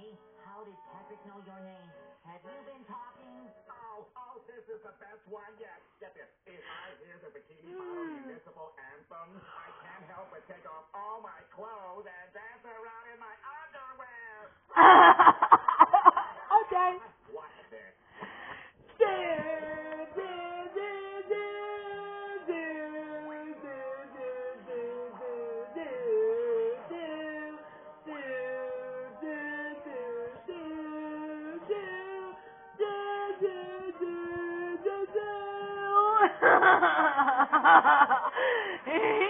me, how did Patrick know your name? Have you been talking? Oh, this is the best one yet. Get this. If I hear the Bikini Bottom municipal anthem, I can't help but take off all my clothes and dance around in my underwear. Okay. Watch this. Hehehe